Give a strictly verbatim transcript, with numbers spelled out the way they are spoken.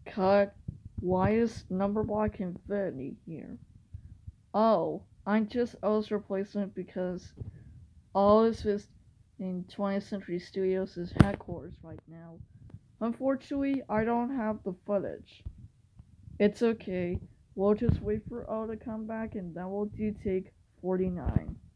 Cut. Why is number block infinity here? Oh, I'm just O's replacement because all is this in twentieth Century Studios' headquarters right now. Unfortunately, I don't have the footage. It's okay. We'll just wait for O to come back and then we'll do take forty-nine.